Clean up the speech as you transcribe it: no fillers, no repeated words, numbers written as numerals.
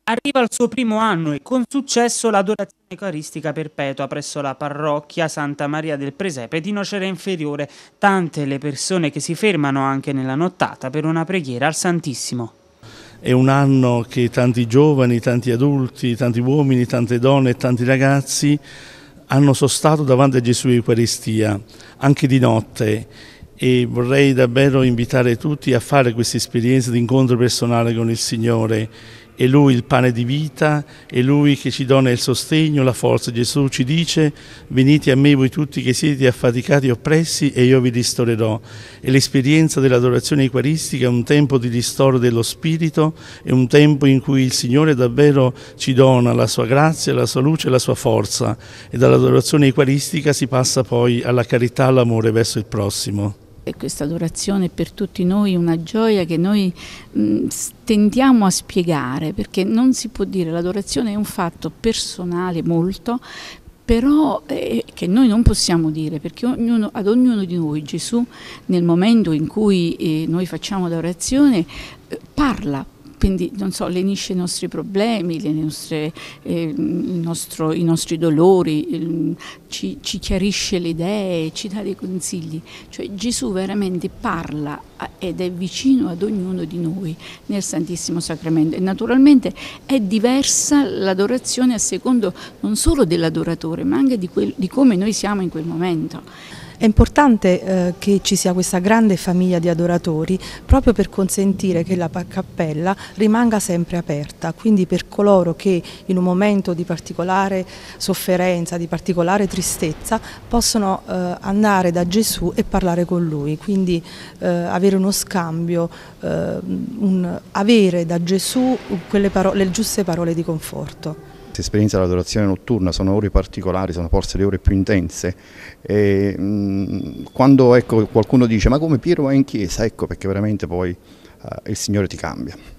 Arriva al suo primo anno e con successo l'adorazione eucaristica perpetua presso la parrocchia Santa Maria del Presepe di Nocera Inferiore, tante le persone che si fermano anche nella nottata per una preghiera al Santissimo. È un anno che tanti giovani, tanti adulti, tanti uomini, tante donne e tanti ragazzi hanno sostato davanti a Gesù Eucaristia, anche di notte, e vorrei davvero invitare tutti a fare questa esperienza di incontro personale con il Signore. È Lui il pane di vita, è Lui che ci dona il sostegno, la forza. Gesù ci dice: venite a me voi tutti che siete affaticati e oppressi e io vi ristorerò. E l'esperienza dell'adorazione eucaristica è un tempo di ristoro dello spirito, è un tempo in cui il Signore davvero ci dona la sua grazia, la sua luce e la sua forza, e dall'adorazione eucaristica si passa poi alla carità, all'amore verso il prossimo. E questa adorazione è per tutti noi una gioia che noi tendiamo a spiegare, perché non si può dire, l'adorazione è un fatto personale molto, però che noi non possiamo dire, perché ad ognuno di noi Gesù, nel momento in cui noi facciamo l'adorazione, parla. Quindi, non so, lenisce i nostri problemi, i nostri dolori, ci chiarisce le idee, ci dà dei consigli. Cioè Gesù veramente parla ed è vicino ad ognuno di noi nel Santissimo Sacramento. E naturalmente è diversa l'adorazione a secondo non solo dell'adoratore, ma anche di come noi siamo in quel momento. È importante che ci sia questa grande famiglia di adoratori proprio per consentire che la cappella rimanga sempre aperta, quindi per coloro che in un momento di particolare sofferenza, di particolare tristezza possono andare da Gesù e parlare con Lui, quindi avere uno scambio, avere da Gesù le giuste parole di conforto. Questa esperienza dell'adorazione notturna sono ore particolari, sono forse le ore più intense, e quando qualcuno dice: ma come Piero va in chiesa? Ecco perché veramente poi il Signore ti cambia.